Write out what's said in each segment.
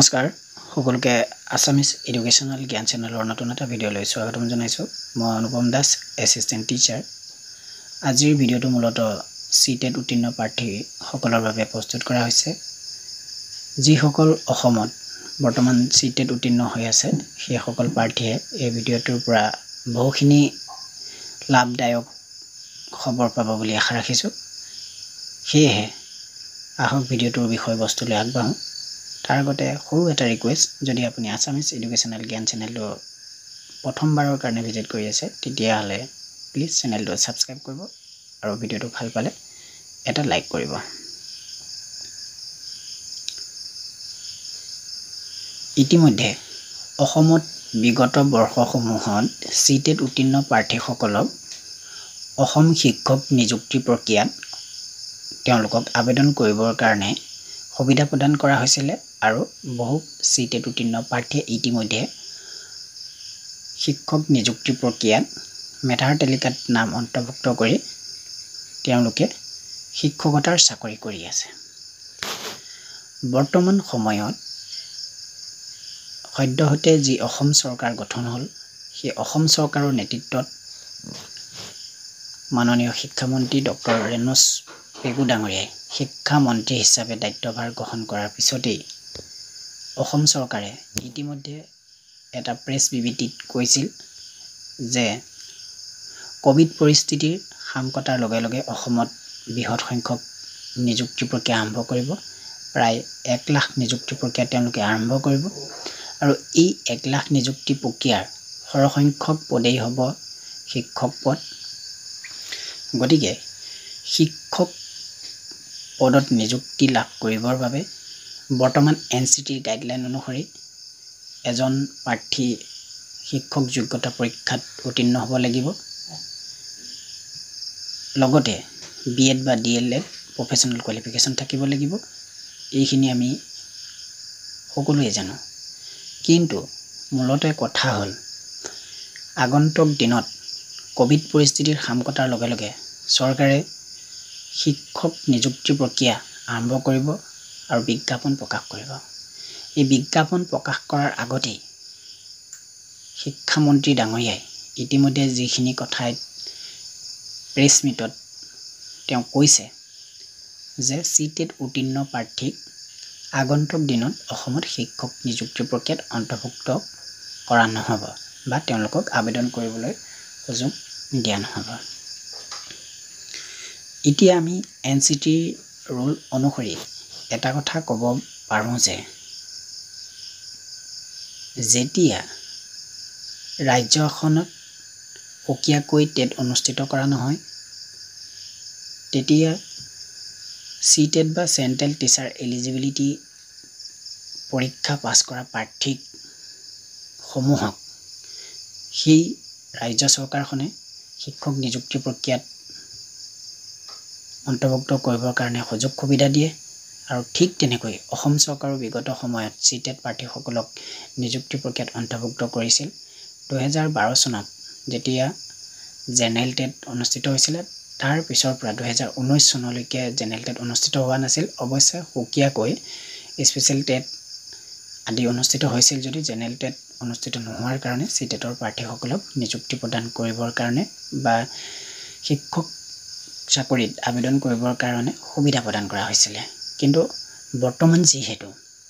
নমস্কাৰ সকলোকে Assamese educational জ্ঞান চেনেলৰ নতুন এটা ভিডিঅ'লৈ স্বাগতম জনাইছো। মই অনুপম দাস, এছিষ্টেণ্ট টিচাৰ। আজিৰ ভিডিঅ'টো মূলতঃ সিটেট উত্তীৰ্ণ প্ৰাৰ্থী সকলৰ বাবে প্ৰস্তুত কৰা হৈছে। যিসকল অসমত বৰ্তমান সিটেট উত্তীৰ্ণ হৈ আছে সেই সকল প্ৰাৰ্থীয়ে এই ভিডিঅ'টোৰ পৰা বহুখিনি লাভদায়ক খবৰ পাব বুলি আশা ৰাখিছো। সেয়েহে আহক ভিডিঅ'টোৰ বিষয়বস্তুলৈ আগবাঢ়ো। তাৰ আগতে সৰু এটা ৰিকুৱেষ্ট, যদি আপুনি আসামিজ এডুকেশনাল জ্ঞান চেনেলটো প্ৰথমবাৰৰ কাৰণে ভিজিট কৰি আছে তেতিয়াহ'লে প্লিজ চেনেলটো ছাবস্ক্ৰাইব কৰিব আৰু ভিডিঅ'টো ভাল পালে এটা লাইক কৰিব। ইতিমধ্যে অসমত বিগত বৰ্ষসমূহত সিটেট উত্তীৰ্ণ প্ৰাৰ্থীসকলক অসম শিক্ষক নিযুক্তি প্ৰক্ৰিয়াত তেওঁলোকক আবেদন কৰিবৰ কাৰণে সুবিধা প্ৰদান কৰা হৈছিলে আৰু বহু সিটেট উত্তীৰ্ণ প্ৰাৰ্থীয়ে ইতিমধ্যে শিক্ষক নিযুক্তি প্ৰক্ৰিয়াত মেধাৰ তালিকাত নাম অন্তৰ্ভুক্ত কৰি তেওঁলোকে শিক্ষকতাৰ চাকৰি কৰি আছে। বৰ্তমান সময়ত সদ্যহতে যি অসম চৰকাৰ গঠন হ'ল, সেই অসম চৰকাৰৰ নেতৃত্বত মাননীয় শিক্ষামন্ত্ৰী ডক্টৰ ৰেণুজ পেগু ডাঙৰীয়াই শিক্ষামন্ত্ৰী হিচাপে দায়িত্বভাৰ গ্ৰহণ কৰাৰ পিছতেই অসম চৰকাৰে ইতিমধ্যে এটা প্ৰেছ বিবৃতিত কৈছিল যে কোভিড পৰিস্থিতিৰ সাম কটাৰ লগে লগে অসমত বৃহৎ সংখ্যক নিযুক্তি প্ৰক্ৰিয়া আৰম্ভ কৰিব। প্ৰায় 1 লাখ নিযুক্তি প্ৰক্ৰিয়া তেওঁলোকে আৰম্ভ কৰিব আৰু এই 1 লাখ নিযুক্তি প্ৰক্ৰিয়াৰ সৰহসংখ্যক পদেই হ'ব শিক্ষক পদ। গতিকে শিক্ষক পদত নিযুক্তি লাভ কৰিবৰ বাবে বৰ্তমান NCTৰ গাইডলাইন অনুসৰি এজন প্ৰাৰ্থী শিক্ষক যোগ্যতা পৰীক্ষাত উত্তীৰ্ণ হ'ব লাগিব। লগতে BEd বা DLEd প্ৰফেশ্যনেল কোৱালিফিকেশ্যন থাকিব লাগিব। এইখিনি আমি সকলোৱে জানো। কিন্তু মূলতে কথা হ'ল আগন্তুক দিনত কোভিড পৰিস্থিতিৰ সাম কটাৰ লগে লগে চৰকাৰে শিক্ষক নিযুক্তি প্ৰক্ৰিয়া আৰম্ভ কৰিব আৰু বিজ্ঞাপন প্ৰকাশ কৰিব। এই বিজ্ঞাপন প্ৰকাশ কৰাৰ আগতেই শিক্ষামন্ত্ৰী ডাঙৰীয়াই ইতিমধ্যে যিখিনি কথাই প্ৰেছ মিটত তেওঁ কৈছে যে সিটেট উত্তীৰ্ণ প্ৰাৰ্থীক আগন্তুক দিনত অসমত শিক্ষক নিযুক্তি প্ৰক্ৰিয়াত অন্তৰ্ভুক্ত কৰা নহ'ব বা তেওঁলোকক আবেদন কৰিবলৈ সুযোগ দিয়া নহ'ব। এতিয়া আমি NCTৰ ৰুল অনুসৰি এটা কথা ক'ব পাৰোঁ যে যেতিয়া ৰাজ্য এখনত সুকীয়াকৈ টেট অনুষ্ঠিত কৰা নহয় তেতিয়া সিটেট বা চেণ্ট্ৰেল টিচাৰ এলিজিবিলিটি পৰীক্ষা পাছ কৰা প্ৰাৰ্থীক সমূহক সেই ৰাজ্য চৰকাৰখনে শিক্ষক নিযুক্তি প্ৰক্ৰিয়াত অন্তৰ্ভুক্ত কৰিবৰ কাৰণে সুযোগ সুবিধা দিয়ে। আৰু ঠিক তেনেকৈ অসম চৰকাৰৰ বিগত সময়ত সিটেট প্ৰাৰ্থীসকলক নিযুক্তি প্ৰক্ৰিয়াত অন্তৰ্ভুক্ত কৰিছিল। 2012 চনত যেতিয়া জেনেৰেল টেট অনুষ্ঠিত হৈছিলে, তাৰ পিছৰ পৰা 2019 চনলৈকে জেনেৰেল টেট অনুষ্ঠিত হোৱা নাছিল। অৱশ্যে সুকীয়াকৈ স্পেচিয়েল টেট আদি অনুষ্ঠিত হৈছিল যদি জেনেৰেল টেট অনুষ্ঠিত নোহোৱাৰ কাৰণে সিটেটৰ প্ৰাৰ্থীসকলক নিযুক্তি প্ৰদান কৰিবৰ কাৰণে বা শিক্ষক চাকৰিত আবেদন কৰিবৰ কাৰণে সুবিধা প্ৰদান কৰা হৈছিলে। কিন্তু বৰ্তমান যিহেতু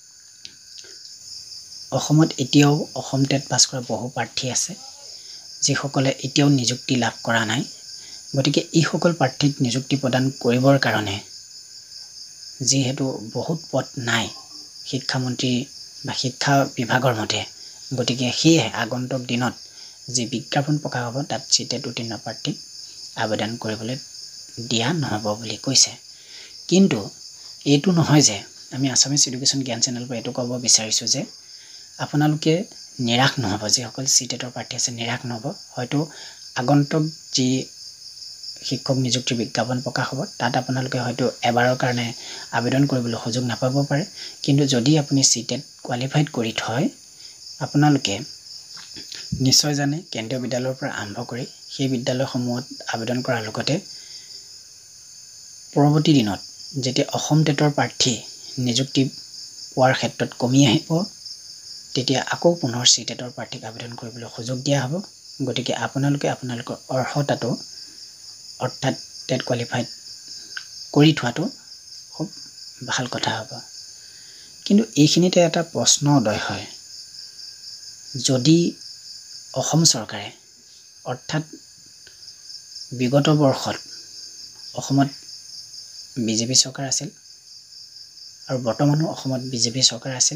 অসমত এতিয়াও অসম টেট পাছ কৰা বহু প্ৰাৰ্থী আছে যিসকলে এতিয়াও নিযুক্তি লাভ কৰা নাই, গতিকে এইসকল প্ৰাৰ্থীক নিযুক্তি প্ৰদান কৰিবৰ কাৰণে যিহেতু বহুত পদ নাই শিক্ষামন্ত্ৰী বা শিক্ষা বিভাগৰ মতে, গতিকে সেয়ে আগন্তুক দিনত যি বিজ্ঞাপন প্ৰকাশ হ'ব তাত সিটেট উত্তীৰ্ণ প্ৰাৰ্থীক আবেদন কৰিবলৈ দিয়া নহ'ব বুলি কৈছে। কিন্তু এইটো নহয় যে আমি আসামিজ এডুকেশ্যন জ্ঞান চেনেলৰ পৰা এইটো ক'ব বিচাৰিছোঁ যে আপোনালোকে নিৰাশ নহ'ব, যিসকল সিটেটৰ প্ৰাৰ্থী আছে নিৰাশ নহ'ব। হয়তো আগন্তুক যি শিক্ষক নিযুক্তিৰ বিজ্ঞাপন প্ৰকাশ হ'ব তাত আপোনালোকে হয়তো এবাৰৰ কাৰণে আবেদন কৰিবলৈ সুযোগ নাপাব পাৰে। কিন্তু যদি আপুনি সিটেট কোৱালিফাইড কৰি থয় আপোনালোকে নিশ্চয় জানে কেন্দ্ৰীয় বিদ্যালয়ৰ পৰা আৰম্ভ কৰি সেই বিদ্যালয়সমূহত আবেদন কৰাৰ লগতে পৰৱৰ্তী দিনত যেতিয়া অসম টেটৰ প্ৰাৰ্থী নিযুক্তি পোৱাৰ ক্ষেত্ৰত কমি আহিব তেতিয়া আকৌ পুনৰ সিটেটৰ প্ৰাৰ্থীক আবেদন কৰিবলৈ সুযোগ দিয়া হ'ব গতিকে আপোনালোকৰ অৰ্হতাটো অৰ্থাৎ টেট কোৱালিফাইড কৰি থোৱাটো খুব ভাল কথা হ'ব কিন্তু এইখিনিতে এটা প্ৰশ্ন উদয় হয় যদি অসম চৰকাৰে অৰ্থাৎ বিগত বৰ্ষত অসমত বিজেপি চৰকাৰ আছিল আৰু বৰ্তমানো অসমত বিজেপি চৰকাৰ আছিল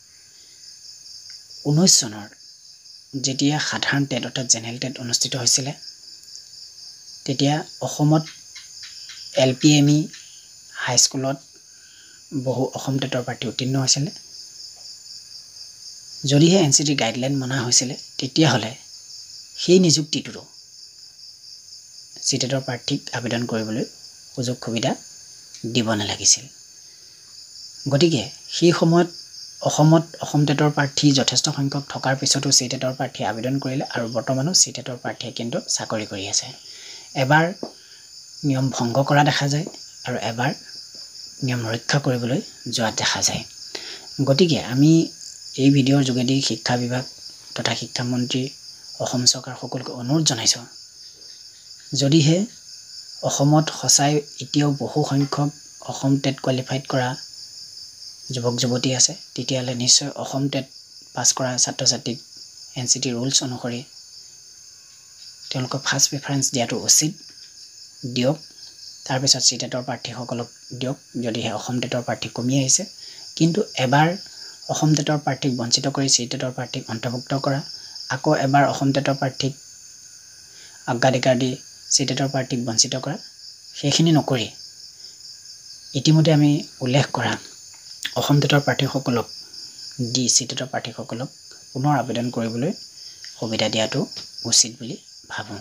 19 চনৰ যেতিয়া সাধাৰণ টেট অৰ্থাৎ জেনেৰেল টেট অনুষ্ঠিত হৈছিল তেতিয়া অসমত এলপিএমই হাই স্কুলত বহু অসম টেটৰ প্ৰাৰ্থী উত্তীৰ্ণ হৈছিল যদিহে এনচিটি গাইডলাইন মনা হৈছিল তেতিয়াহলে সেই নিযুক্তিটো সিটেটৰ প্ৰাৰ্থীক আবেদন কৰিবলৈ সুযোগ সুবিধা দিব নালাগিছিল গতিকে সেই সময়ত অসমত অসম টেটৰ প্ৰাৰ্থী যথেষ্ট সংখ্যক থকাৰ পিছতো সিটেটৰ প্ৰাৰ্থী আবেদন কৰিলে আৰু বৰ্তমানো সিটেটৰ প্ৰাৰ্থীয়ে কিন্তু চাকৰি কৰি আছে এবাৰ নিয়ম ভংগ কৰা দেখা যায় আৰু এবাৰ নিয়ম ৰক্ষা কৰিবলৈ যোৱা দেখা যায় গতিকে আমি এই ভিডিঅ'ৰ যোগেদি শিক্ষা বিভাগ তথা শিক্ষা মন্ত্ৰী অসম চৰকাৰ সকলোকে অনুৰোধ জনাইছো যদিহে অসমত সচাই এতিয়াও বহু সংখ্যক অসম টেট কোৱালিফাইড কৰা যুৱক যুৱতী আছে তেতিয়াহলে নিশ্চয় অসম টেট পাছ কৰা ছাত্ৰ ছাত্ৰীক এনচিটি ৰুলছ অনুসৰি তেওঁলোকক ফাৰ্ষ্ট প্ৰিফাৰেন্স দিয়াটো উচিত দিয়ক তাৰ পিছত সিটেটৰ প্ৰাৰ্থীসকলক দিয়ক যদিহে অসম টেটৰ প্ৰাৰ্থী কমি আহিছে কিন্তু এবাৰ অসম টেটৰ প্ৰাৰ্থীক বঞ্চিত কৰি সিটেটৰ প্ৰাৰ্থীক অন্তৰ্ভুক্ত কৰা আকৌ এবাৰ অসম টেটৰ প্ৰাৰ্থীক অগ্ৰাধিকাৰ দি সিটেটৰ প্ৰাৰ্থীক বঞ্চিত কৰা সেইখিনি নকৰি ইতিমধ্যে আমি উল্লেখ কৰা অসম টেটৰ প্ৰাৰ্থীসকলক দি সিটেটৰ প্ৰাৰ্থীসকলক পুনৰ আবেদন কৰিবলৈ সুবিধা দিয়াটো উচিত বুলি ভাবোঁ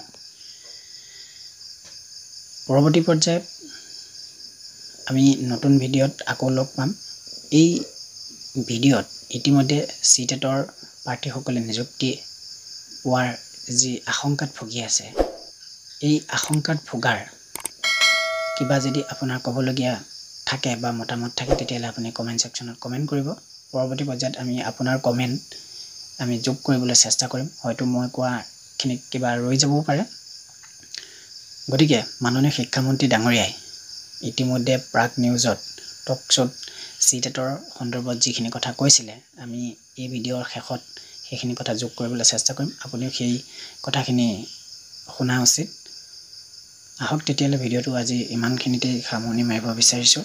পৰৱৰ্তী পৰ্যায়ত আমি নতুন ভিডিঅ'ত আকৌ লগ পাম এই ভিডিঅ'ত ইতিমধ্যে সিটেটৰ প্ৰাৰ্থীসকলে নিযুক্তি পোৱাৰ যি আশংকাত ভুগি আছে এই আশংকাত ভোগাৰ কিবা যদি আপোনাৰ ক'বলগীয়া থাকে বা মতামত থাকে তেতিয়াহলে আপুনি কমেন্ট সেকশনত কমেন্ট কৰিব পৰৱৰ্তী পৰ্যায়ত আমি আপোনাৰ কমেন্ট আমি যোগ কৰিবলৈ চেষ্টা কৰিম হয়তো মই কোৱাখিনিত কিবা ৰৈ যাবও পাৰে গতিকে মাননীয় শিক্ষামন্ত্ৰী ডাঙৰীয়াই ইতিমধ্যে প্ৰাগ নিউজত টকশ্ব'ত সিটেটৰ সন্দৰ্ভত যিখিনি কথা কৈছিলে আমি এই ভিডিঅ'ৰ শেষত সেইখিনি কথা যোগ কৰিবলৈ চেষ্টা কৰিম আপুনিও সেই কথাখিনি শুনা উচিত আহক তেতিয়ালে ভিডিঅ'টো আজি ইমানখিনিতে সামৰণি মাৰিব বিচাৰিছো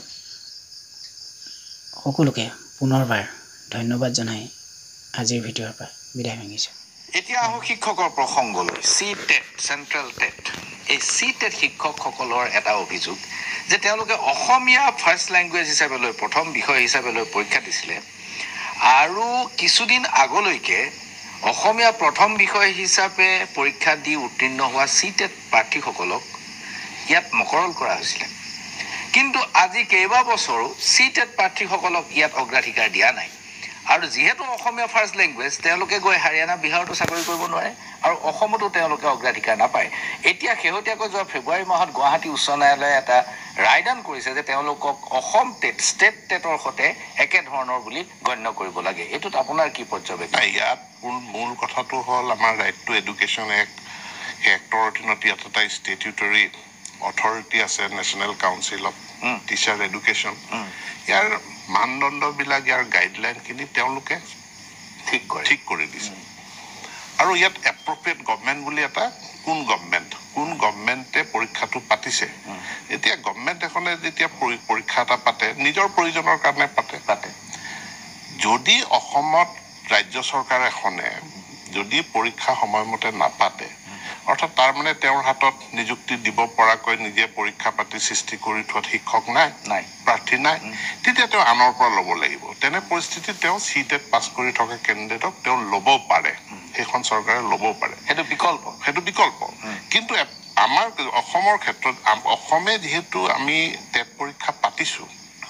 সকলোকে পুনৰবাৰ ধন্যবাদ জনাই আজিৰ ভিডিঅ'ৰ পৰা বিদায় মাগিছো এতিয়া আহো শিক্ষকৰ প্ৰসংগলৈ সিটেট সেন্ট্ৰেল টেট এই সিটেট শিক্ষকসকলৰ এটা অভিযোগ যে তেওঁলোকে অসমীয়া ফাৰ্ষ্ট ল্যাঙ্গুৱেজ হিচাপে লৈ প্ৰথম বিষয় হিচাপে লৈ পৰীক্ষা দিছিলে আৰু কিছুদিন আগলৈকে অসমীয়া প্ৰথম বিষয় হিচাপে পৰীক্ষা দি উত্তীৰ্ণ হোৱা সিটেট প্ৰাৰ্থীসকলক ইয়াত মকৰল কৰা হৈছিল কিন্তু আজি কেইবা বছৰো সিটেট প্ৰাৰ্থীসকলক ইয়াত অগ্ৰাধিকাৰ দিয়া নাই আৰু যেহেতু অসমীয়া ফাৰ্ষ্ট ল্যাঙ্গুৱেজ তেওঁলোকে গৈ হাৰিয়ানা বিহাৰতো চাকৰি কৰিব নোৱাৰে আৰু অসমতো তেওঁলোকে অগ্ৰাধিকাৰ নাপায় এতিয়া শেহতীয়াকৈ যোৱা ফেব্ৰুৱাৰী মাহত গুৱাহাটী উচ্চ ন্যায়ালয়ে এটা ৰায়দান কৰিছে যে তেওঁলোকক অসম টেট ষ্টেট টেটৰ সৈতে একে ধৰণৰ বুলি গণ্য কৰিব লাগে এটোত আপোনাৰ কি পৰ্যবেক্ষণ ইয়াত মূল কথাটো হ'ল আমাৰ ৰাইট টু এডুকেশ্যন এক্টৰ অধীনত ইয়াত এটা ষ্টেটিউটৰী অথৰিটি আছে national council of teacher education ইয়াৰ মানদণ্ডবিলাক ইয়াৰ গাইডলাইনখিনি তেওঁলোকে ঠিক কৰি দিছে আৰু ইয়াত এপ্ৰপ্ৰিয়েট গভৰ্ণমেণ্ট বুলি এটা কোন গভৰ্ণমেণ্টে পৰীক্ষাটো পাতিছে এতিয়া গভৰ্ণমেণ্ট এখনে যেতিয়া পৰীক্ষা এটা পাতে নিজৰ প্ৰয়োজনৰ কাৰণে পাতে যদি অসমত ৰাজ্য চৰকাৰ এখনে যদি পৰীক্ষা সময়মতে নাপাতে অৰ্থাৎ তাৰ মানে তেওঁৰ হাতত নিযুক্তি দিব পৰাকৈ নিজে পৰীক্ষা পাতি সৃষ্টি কৰি থোৱা শিক্ষক নাই প্ৰাৰ্থী নাই তেতিয়া তেওঁ আনৰ পৰা ল'ব লাগিব তেনে পৰিস্থিতিত তেওঁ সিটেট পাছ কৰি থকা কেণ্ডিডেটক তেওঁ ল'ব পাৰে সেইখন চৰকাৰে ল'ব পাৰে সেইটো বিকল্প কিন্তু আমাৰ অসমৰ ক্ষেত্ৰত অসমে যেহেতু আমি টেট পৰীক্ষা পাতিছো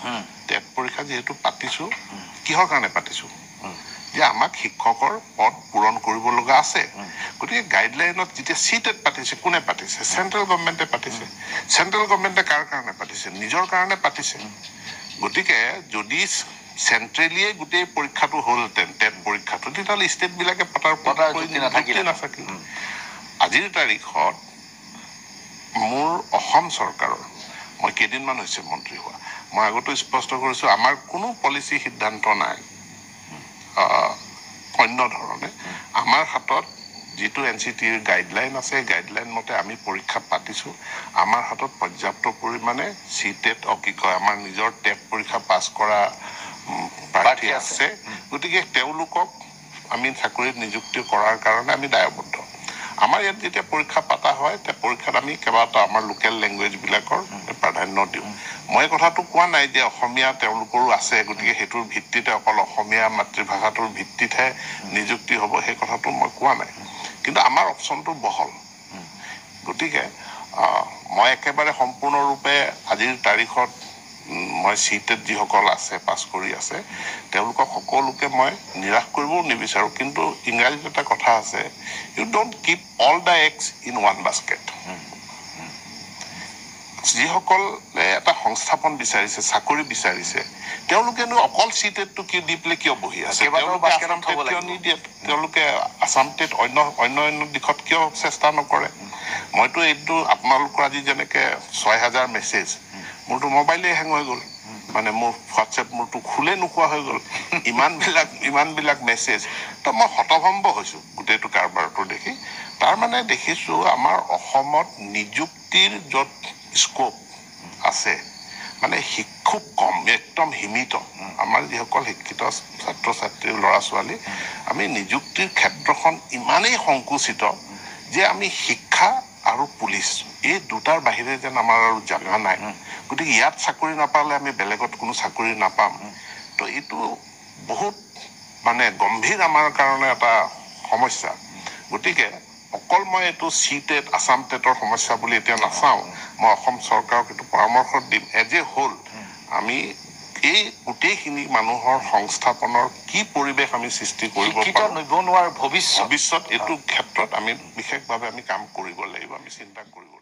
কিহৰ কাৰণে পাতিছো যে আমাক শিক্ষকৰ পদ পূৰণ কৰিব লগা আছে গতিকে গাইডলাইনত যেতিয়া সিটেট পাতিছে কোনে পাতিছে সেন্ট্ৰেল গভৰ্ণমেণ্টে পাতিছে সেন্ট্ৰেল গভৰ্ণমেণ্টে কাৰ কাৰণে পাতিছে নিজৰ কাৰণে পাতিছে গতিকে যদি চেন্ট্ৰেলিয়ে গোটেই পৰীক্ষাটো হ'লহেঁতেন টেট পৰীক্ষাটো তেতিয়াহ'লে ষ্টেটবিলাকে পতাৰ যুক্তি নাথাকিল আজিৰ তাৰিখত মোৰ অসম চৰকাৰৰ মই কেইদিনমান হৈছে মন্ত্ৰী হোৱা মই আগতো স্পষ্ট কৰিছোঁ আমাৰ কোনো পলিচি সিদ্ধান্ত নাই অন্য ধৰণে আমাৰ হাতত যিটো NCTৰ গাইডলাইন আছে গাইডলাইন মতে আমি পৰীক্ষা পাতিছোঁ আমাৰ হাতত পৰ্যাপ্ত পৰিমাণে CTET কি কয় আমাৰ নিজৰ টেট পৰীক্ষা পাছ কৰা প্ৰাৰ্থী আছে গতিকে তেওঁলোকক আমি চাকৰিত নিযুক্তি কৰাৰ কাৰণে আমি দায়বদ্ধ আমাৰ ইয়াত যেতিয়া পৰীক্ষা পাতা হয় তে পৰীক্ষাত আমি কেইবাটাও আমাৰ লোকেল লেংগুৱেজবিলাকৰ প্ৰাধান্য দিওঁ মই কথাটো কোৱা নাই যে অসমীয়া তেওঁলোকৰো আছে গতিকে সেইটোৰ ভিত্তিতে অকল অসমীয়া মাতৃভাষাটোৰ ভিত্তিতহে নিযুক্তি হ'ব সেই কথাটো মই কোৱা নাই কিন্তু আমাৰ অপশ্যনটো বহল গতিকে মই একেবাৰে সম্পূৰ্ণৰূপে আজিৰ তাৰিখত মই CTET যিসকল আছে পাছ কৰি আছে তেওঁলোকক সকলোকে মই নিৰাশ কৰিবও নিবিচাৰোঁ কিন্তু ইংৰাজীত এটা কথা আছে you don't keep all the eggs in one basket যিসকলে এটা সংস্থাপন বিচাৰিছে চাকৰি বিচাৰিছে তেওঁলোকেনো অকল CTETটো কি দি পেলাই কিয় বহি আছে তেওঁলোকে আসাম টেট অন্য দিশত কিয় চেষ্টা নকৰে মইতো এইটো আপোনালোকৰ আজি যেনেকে ৬,০০০ মেছেজ মোৰতো মোবাইলে হেং হৈ গ'ল মানে মোৰ হোৱাটছএপ মোৰতো খোলে নোখোৱা হৈ গ'ল ইমানবিলাক মেছেজ তো মই হতভম্ব হৈছোঁ গোটেইটো কাৰবাৰটো দেখি তাৰমানে দেখিছোঁ আমাৰ অসমত নিযুক্তিৰ য'ত স্কোপ আছে মানে খুব কম একদম সীমিত আমাৰ যিসকল শিক্ষিত ছাত্ৰ ছাত্ৰী ল'ৰা ছোৱালী আমি নিযুক্তিৰ ক্ষেত্ৰখন ইমানেই সংকুচিত যে আমি শিক্ষা আৰু পুলিচ এই দুটাৰ বাহিৰে যেন আমাৰ আৰু জানা নাই গতিকে ইয়াত চাকৰি নাপালে আমি বেলেগত কোনো চাকৰি নাপাম তো এইটো বহুত মানে গম্ভীৰ আমাৰ কাৰণে এটা সমস্যা গতিকে অকল মই এইটো CTET আসাম টেটৰ সমস্যা বুলি এতিয়া নাচাওঁ মই অসম চৰকাৰক এইটো পৰামৰ্শ দিম এজে হ'ল আমি এই গোটেইখিনি মানুহৰ সংস্থাপনৰ কি পৰিৱেশ আমি সৃষ্টি কৰিব পাৰোঁ নিবনুৱাৰ ভৱিষ্যত এইটো ক্ষেত্ৰত আমি বিশেষভাৱে আমি কাম কৰিব লাগিব আমি চিন্তা কৰিব